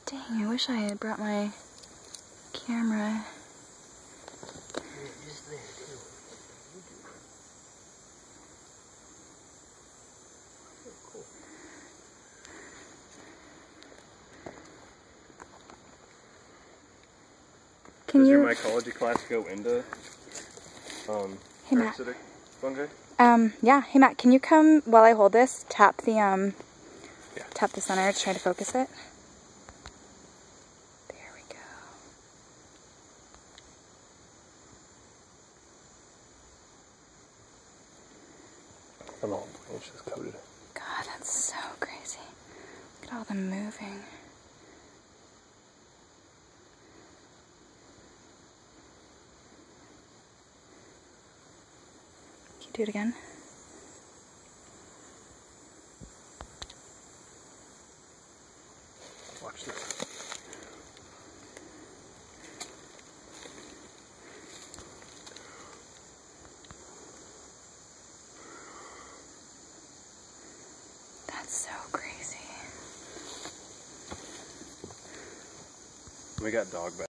Dang, I wish I had brought my camera. Does your mycology class go into hey, Matt. parasitic fungi? Yeah. Hey Matt, can you come while I hold this? Tap the tap the center to try to focus it. There we go. And all branches coated. God, that's so crazy. Look at all them moving. Can you do it again? Watch this. That's so crazy. We got dog back.